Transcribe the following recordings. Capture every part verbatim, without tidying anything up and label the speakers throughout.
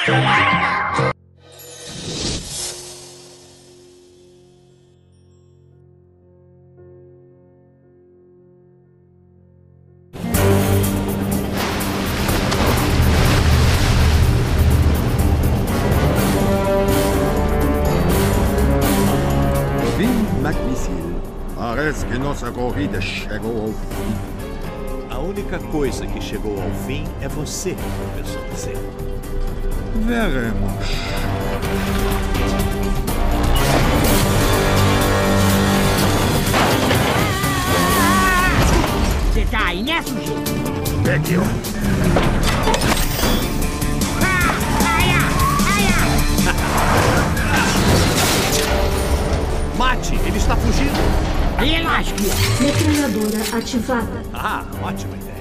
Speaker 1: Parece que nossa corrida chegou ao fim.
Speaker 2: A única coisa que chegou ao fim é você, professor Z.
Speaker 1: Veremos.
Speaker 3: Você tá aí, né, sujeito?
Speaker 1: Pegue-o.
Speaker 2: Mate, ele está fugindo.
Speaker 3: Relaxa.
Speaker 4: Metralhadora ativada.
Speaker 2: Ah, ótima ideia.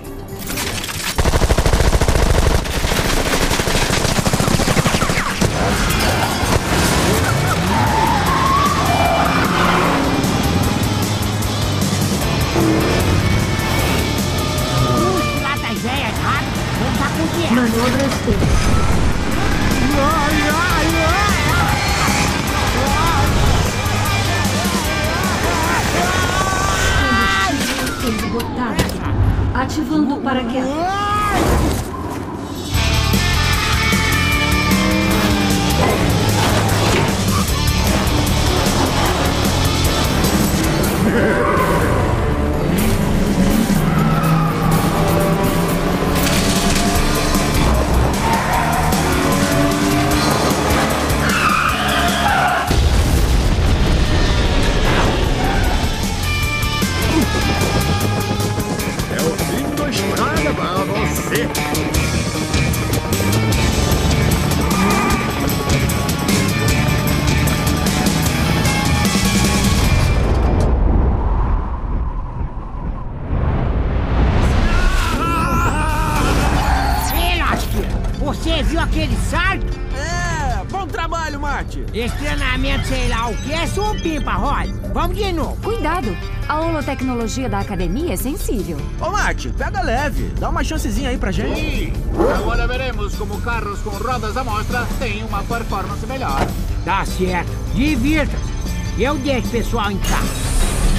Speaker 3: Puxa lá das velhas, rápido. Vamos tá com guerra.
Speaker 4: Manobras T.
Speaker 3: Ai, ai, ai.
Speaker 4: Esgotado. Ativando o paraquedas.
Speaker 3: Você viu aquele salto?
Speaker 5: É, bom trabalho, Mate.
Speaker 3: Esse treinamento, sei lá o que, é supim pra roda. Vamos de novo.
Speaker 6: Cuidado, a holotecnologia da academia é sensível.
Speaker 5: Ô, Mate, pega leve. Dá uma chancezinha aí pra gente.
Speaker 7: Sim. Agora veremos como carros com rodas à mostra têm uma performance melhor.
Speaker 3: Tá certo. Divirta-se. Eu deixo o pessoal em casa.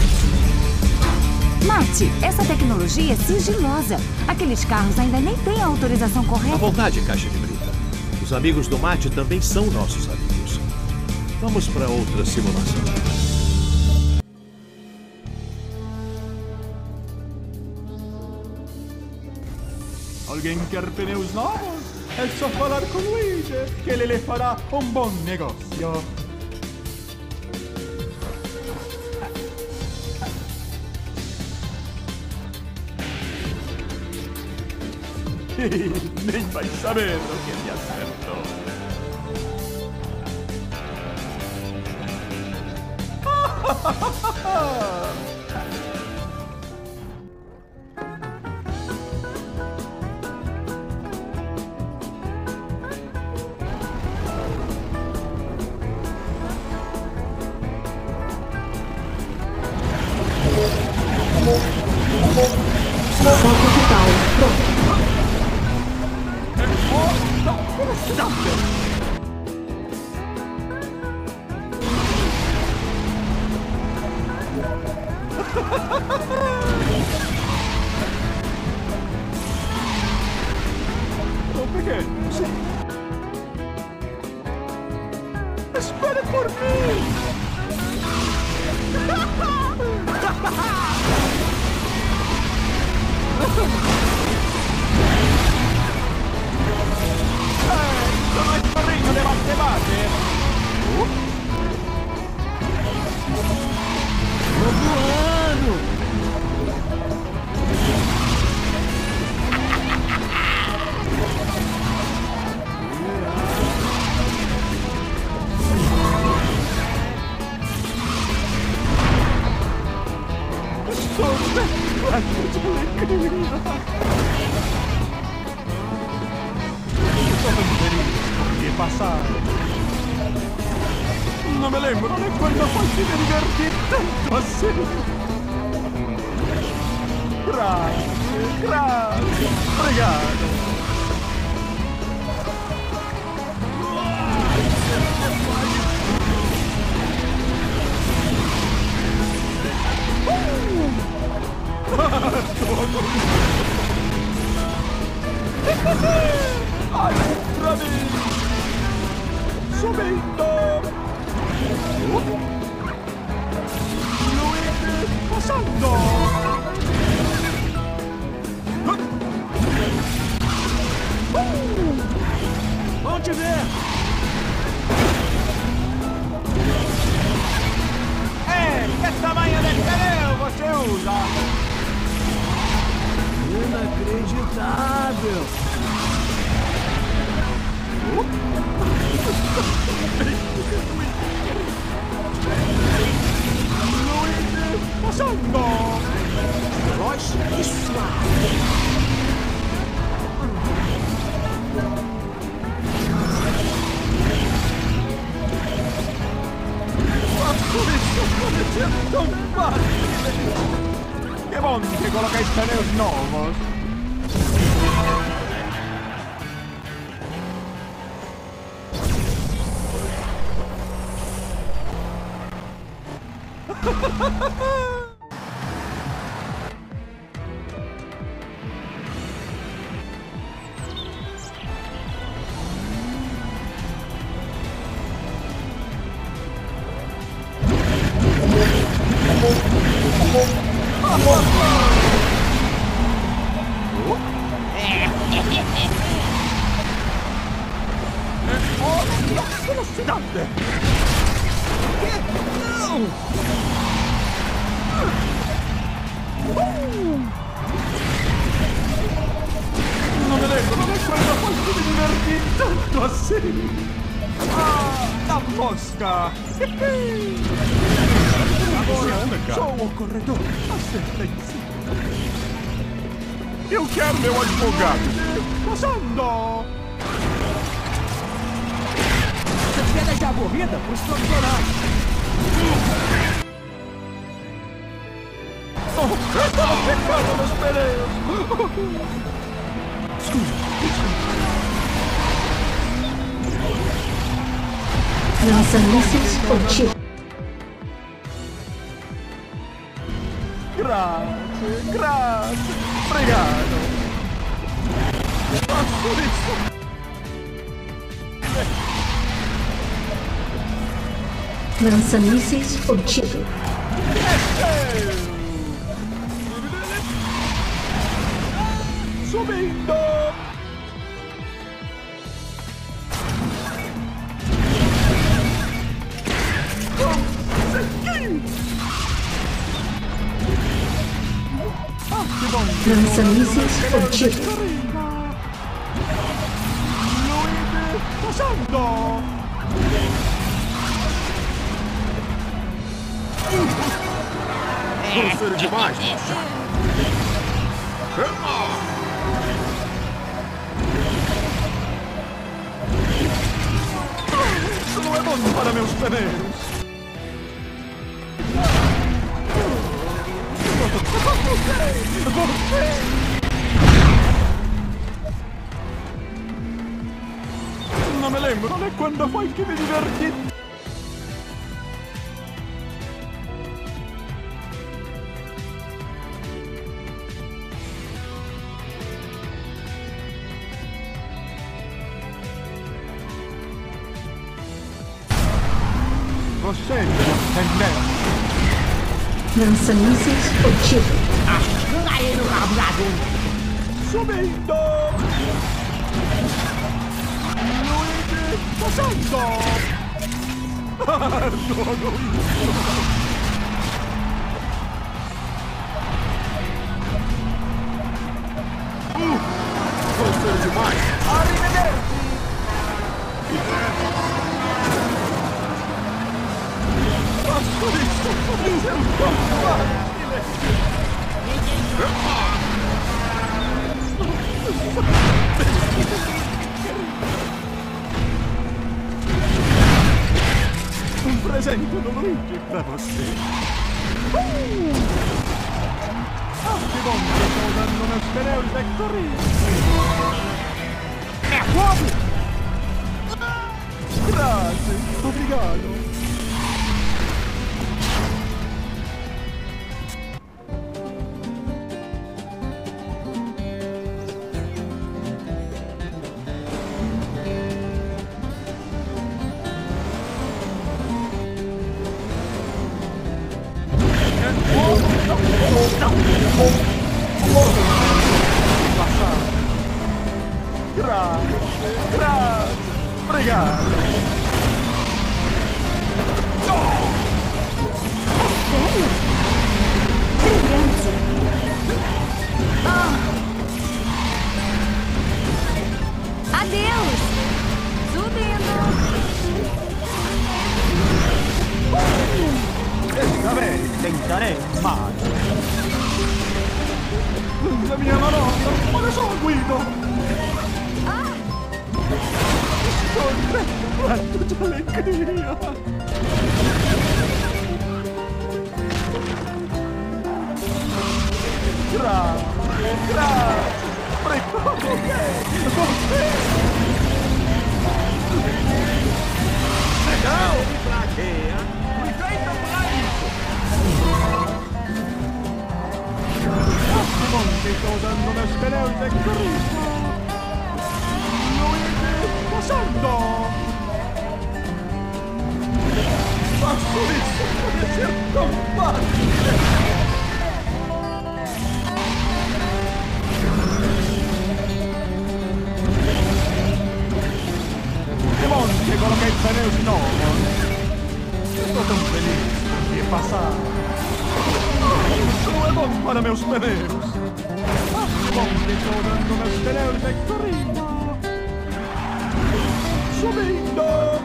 Speaker 6: Mate, essa tecnologia é sigilosa. Aqueles carros ainda nem têm a autorização
Speaker 2: À
Speaker 6: correta.
Speaker 2: vontade, caixa de brita. Os amigos do Mate também são nossos amigos. Vamos para outra simulação.
Speaker 8: Alguém quer pneus novos? É só falar com o Luigi, que ele lhe fará um bom negócio. Nem vai saber o que me acertou.
Speaker 4: Foco vital. Pronto.
Speaker 8: Ô, pequeno, sim. Espere por mim! Sono il carrinho de batte-batte!
Speaker 3: Tô voando.
Speaker 8: Estou vendo de alegria! Che passato? Non me lembro di quando poi si divertì tanto assieme. Grazie, grazie, obrigado. Subindo! Luigi, passando!
Speaker 5: Vamos te ver!
Speaker 8: Ei, que tamanho de pneu você usa?
Speaker 5: Inacreditável!
Speaker 8: Luigi, passando!
Speaker 5: Veloz e suave!
Speaker 8: Isso é tão fácil! Que bom que colocais pneus novos! Velocidade! Non me lembro, non è quella volta di divertirmi tanto assim! Ah, la mosca! Agora sou o corredor! Assistência! Eu quero meu advogado! Passando!
Speaker 5: Você quer dar corrida pros profissionais?
Speaker 8: Oh, eu estava pegando nos pneus!
Speaker 4: Lança-mísseis obtido.
Speaker 8: Grazie, grazie! Obrigado! Faço isso!
Speaker 4: Lança-mísseis obtido.
Speaker 8: Subindo! Consegui! Ah, que bom!
Speaker 4: Lança-mísseis obtido.
Speaker 8: Luigi, passando!
Speaker 1: Grosseiro demais, moça.
Speaker 8: Isso não é bom para meus pneus! Non me lembro, non è quando foi che mi diverti! Você entendeu?
Speaker 4: Lança-mísseis obtido.
Speaker 3: Aí no rabo da dúvida.
Speaker 8: Subindo! Luigi, passando! Adoro isso!
Speaker 1: Uh, grosseiro demais.
Speaker 8: Arrivederci! Faço isso! Isso é tão fácil! Um presente do Luigi pra você. Uh! Ah, que bom que eu estou usando meus pneus de corrida.
Speaker 3: É fogo!
Speaker 8: Grazie, obrigado. Grazie, grazie, pregare.
Speaker 6: Serio? Brilhante. Oh. Adeus. Subindo.
Speaker 8: Questa vez tentaré mai. La mia manovra, ma la sono guido.
Speaker 6: Ah.
Speaker 8: Quanto d'allegria. Grazie, grazie. Prego, ok.
Speaker 2: Legal! Plaqueia!
Speaker 8: Monti sto usando una speleuta e corrisco. Luigi, passando. Bassolissimo di essere compagni. Monti con che Peneus nuovo. Sto tan feliz di passare. Sono bomba da meus Peneus. Monti sto usando una speleuta e correndo. Subindo.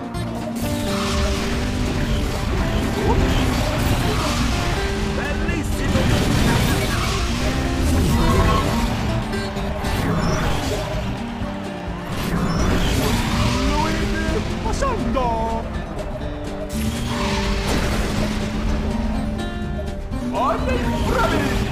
Speaker 2: Bellissimo!
Speaker 8: Luigi, passando! Ogni bravi!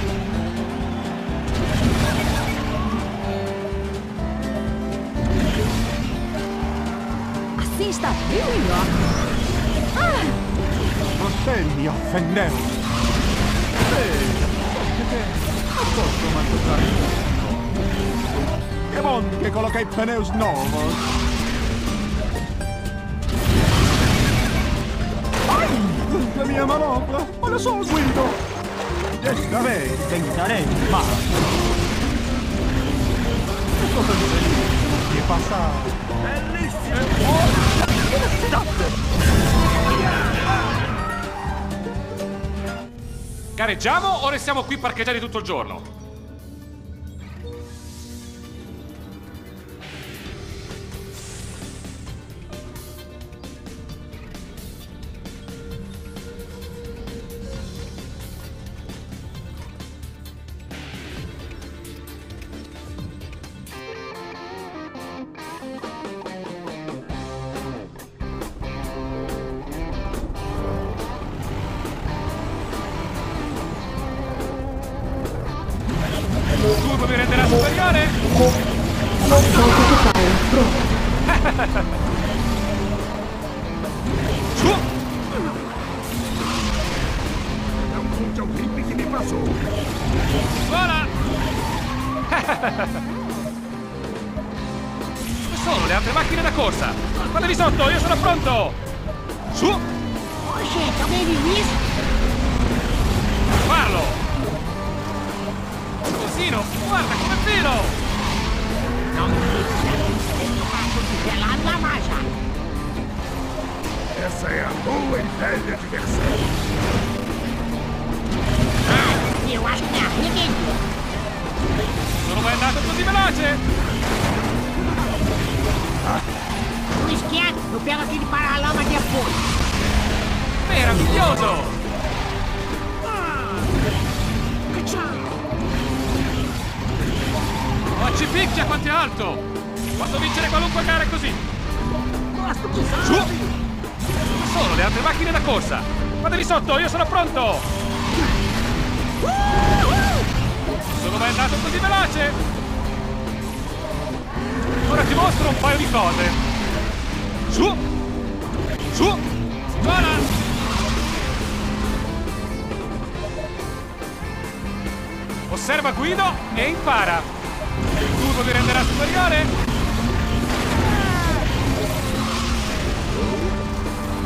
Speaker 6: Assim está bem melhor. Ah.
Speaker 8: Você mi offendeu. Sì, non posso mangiare. Che bon che collocai Peneus novos. Ai, la mia manovra, ma la so guido. Questa vez tentaré más. Sto tan felice di passare.
Speaker 2: Bellissimo!
Speaker 9: Gareggiamo o restiamo qui parcheggiati tutto il giorno? Turbo mi renderà superiore?
Speaker 4: Salto totale, pronto.
Speaker 9: Su!
Speaker 1: Não conte ao hippie que me passou.
Speaker 9: Vola! Dove sono le altre macchine da corsa? Guardavi sotto, io sono pronto! Su!
Speaker 3: Ô, gente, alguém viu isso?
Speaker 9: Farlo! Cosino, guarda come filo!
Speaker 3: Não me diz, gelado na marcha.
Speaker 1: Essa é a boa e velha diversão.
Speaker 3: Ah, eu acho que me arrependi.
Speaker 9: Sono mai andato così veloce?
Speaker 3: Não esquece, eu pego aquele paralama depois.
Speaker 9: Meraviglioso! Oh, ci picchia quanto è alto! Posso vincere qualunque gara così!
Speaker 3: Gosto de
Speaker 9: Su! Dove sono le altre macchine da corsa? Guardavi sotto, io sono pronto! Sono mai andato così veloce? Ora ti mostro un paio di cose! Su! Su! Si vola! Osserva Guido e impara! Il turbo mi renderà superiore?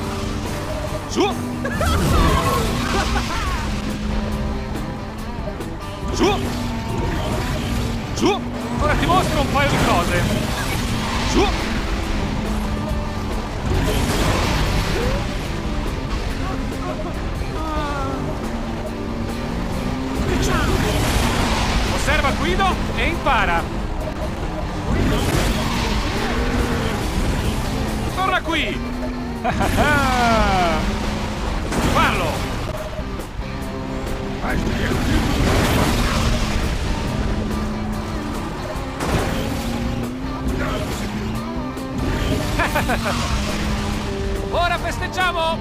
Speaker 9: Su! Su! Su! Ora ti mostro un paio di cose. Su! Osserva Guido e impara. Torna qui! Fallo! Ora festeggiamo!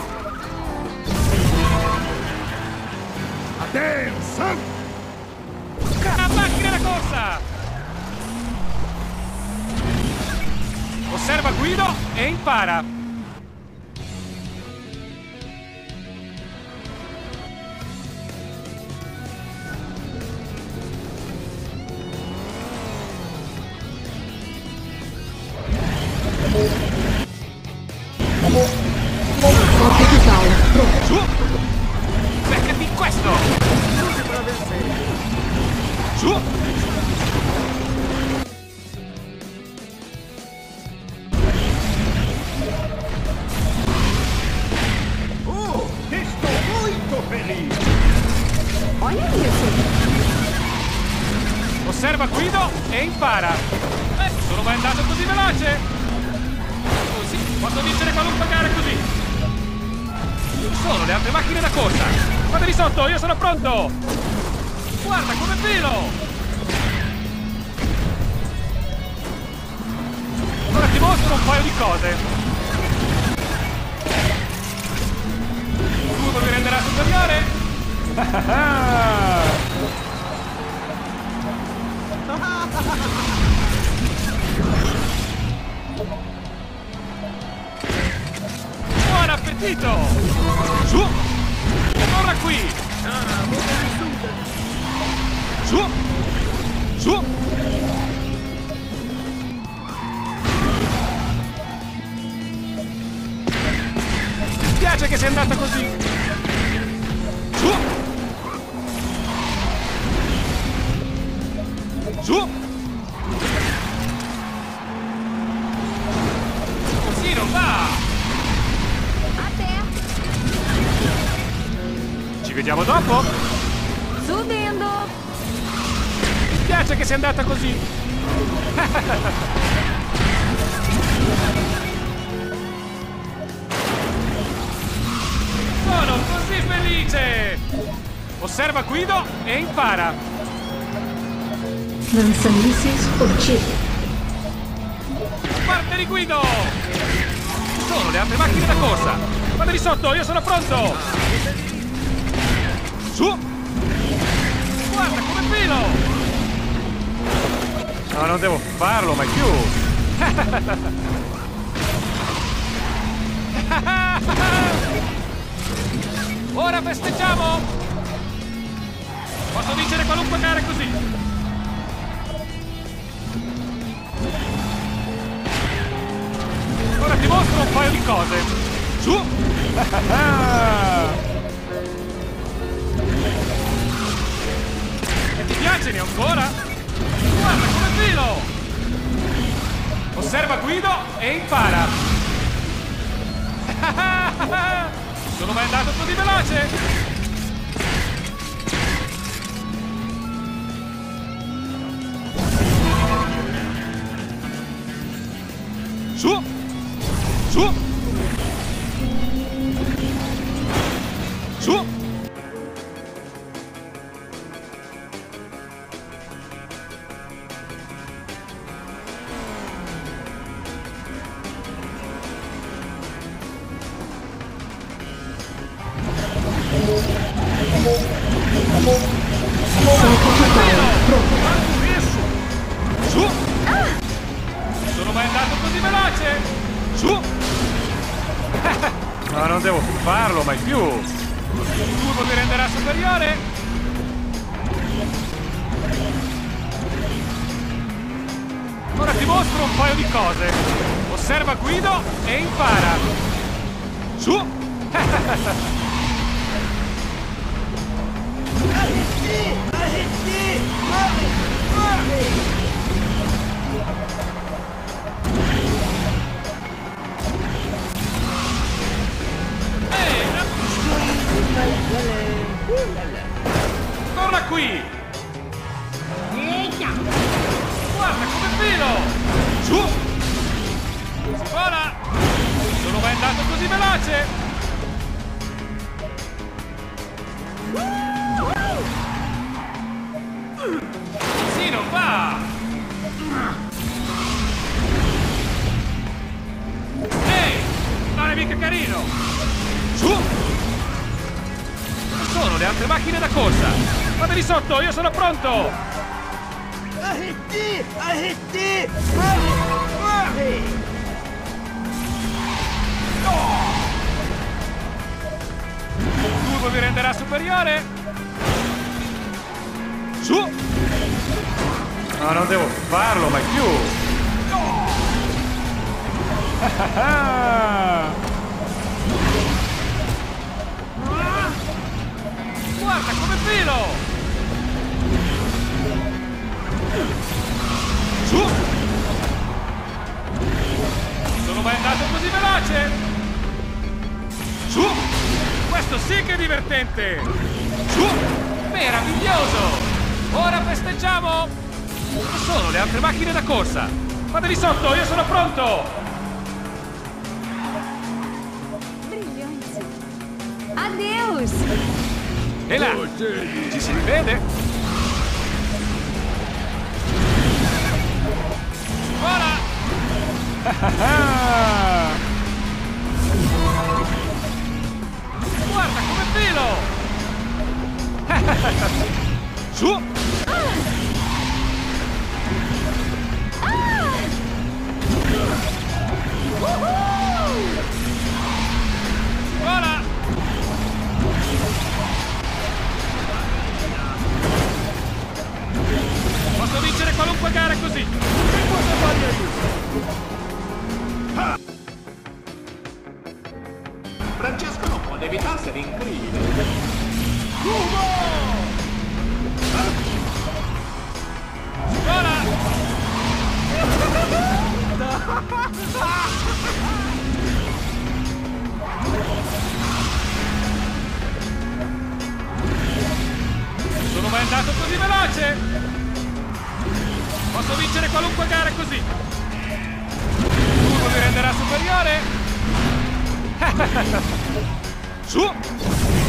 Speaker 1: Attenzione!
Speaker 9: La macchina da corsa! Osserva Guido e impara.
Speaker 4: Porta di Paolo, pronto.
Speaker 9: Su! Beccati questo! Su!
Speaker 1: Oh, che sto molto felice!
Speaker 6: Olha isso.
Speaker 9: Osserva Guido e impara. Eh, sono mai andato così veloce? Così posso vincere qualunque gara così. Sono le altre macchine da corsa. Guardavi sotto, io sono pronto. Guarda come filo. Ora ti mostro un paio di cose. Tutto mi renderà superiore. Buon appetito! Su! Torna qui! Su! Su! Mi piace che sia andata così! Su! Su! Così non va!
Speaker 6: Até.
Speaker 9: Ci vediamo dopo?
Speaker 6: Subindo.
Speaker 9: Mi piace che sia andata così! Sono così felice! Osserva Guido e impara!
Speaker 4: Lança-mísseis obtido.
Speaker 9: Parte di Guido! Sono le altre macchine da corsa! Guarda di sotto, io sono pronto! Su! Guarda come filo! No, non devo farlo mai più! Ora festeggiamo! Posso vincere qualunque gara così! Ora ti mostro un paio di cose! Su! E ti piace ne ancora? Guarda come filo! Osserva Guido e impara! Sono mai andato così veloce? Su! Su! Su! Su! Sono mai andato così veloce? Su! No, non devo farlo mai più! Il turbo mi renderà superiore? Ora ti mostro un paio di cose! Osserva Guido e impara! Su! qui!
Speaker 3: Eita!
Speaker 9: Guarda come filo! Su! Si vola! Sono mai andato così veloce! Sì, non va! Ehi! Non è mica carino! Su! Dove sono le altre macchine da corsa? Fatevi sotto, io sono pronto!
Speaker 5: Arretti! Arretti! Corre!
Speaker 9: Il turbo vi renderà superiore? Su! No, non devo farlo mai più! Guarda come filo! Su! Non sono mai andato così veloce! Su! Questo sì che è divertente! Su! Meraviglioso! Ora festeggiamo! Dove sono le altre macchine da corsa? Fatevi sotto, io sono pronto!
Speaker 6: Brilhante. Adeus!
Speaker 9: E là! Ci si rivede? Ora! Guarda come filo! Su! Ora! Posso vincere qualunque gara così! Che cosa voglio io?
Speaker 7: Francesco non può evitarsene incredibile.
Speaker 9: Ora! Non sono mai andato così veloce! Posso vincere qualunque gara così! Il turbo mi renderà superiore! Su!